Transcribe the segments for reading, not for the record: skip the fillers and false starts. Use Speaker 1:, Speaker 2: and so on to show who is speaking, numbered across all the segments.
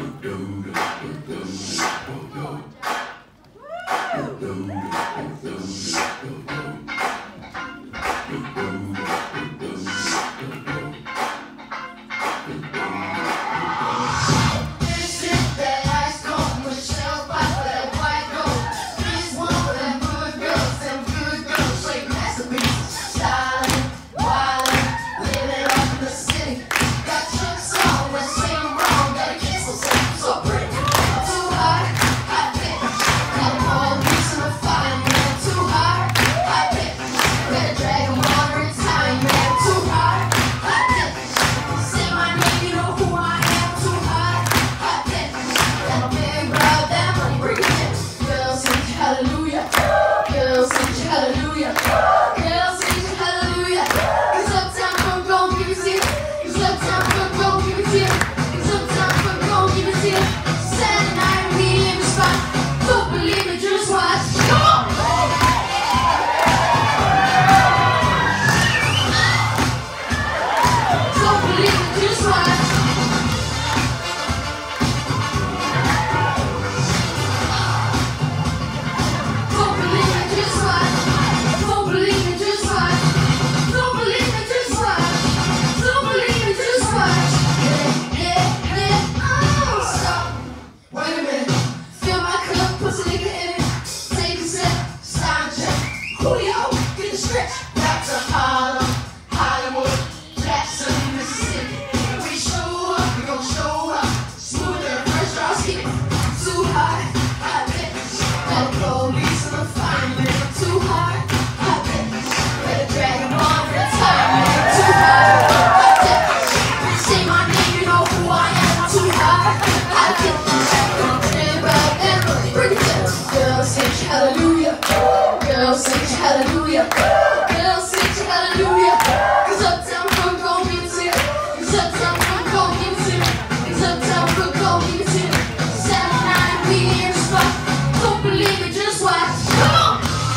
Speaker 1: Hallelujah. Girl, sing hallelujah. 'Cause uptown funk gon' give it to you. 'Cause uptown funk gon' give it to you. 'Cause uptown funk gon' give it to you. Saturday night we in the spot. Don't believe it, just watch. Come on.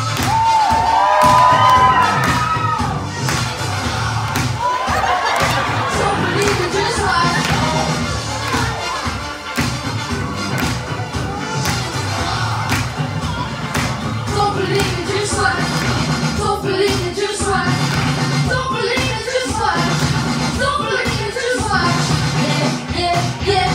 Speaker 1: Don't believe it, just watch. Don't believe it, just watch. Don't believe it, just watch. Don't believe it, just watch. Don't believe it, just watch. Yeah, yeah, yeah.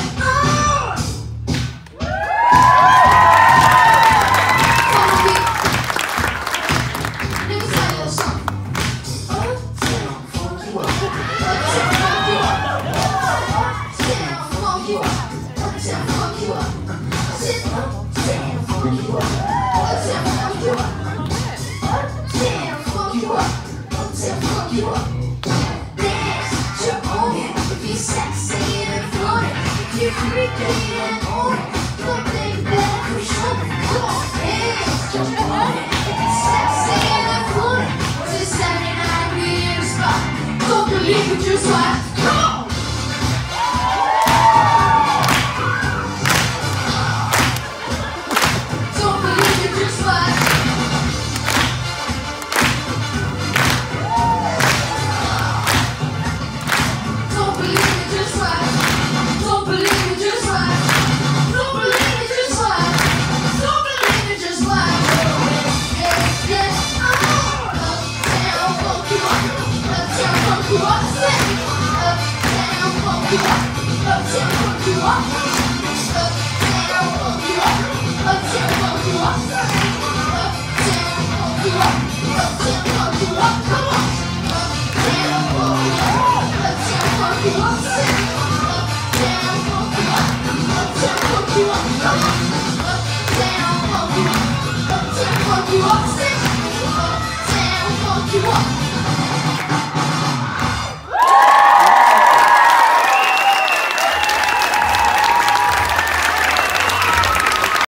Speaker 1: Follow me. Let me tell you a song. Uptown funk you up. Uptown funk you up. Uptown funk you up. Uptown funk you up. I said uptown funk you up. Uptown funk you up. Uptown funk you up. Uptown funk you up. Dance to own it. If you're sexy and flaunt it. If you're freaky and own it. Don't think that we show it. Come on, dance to own it. If you're sexy and flaunt it. It's Saturday night, we in the spot. Don't believe it, just watch.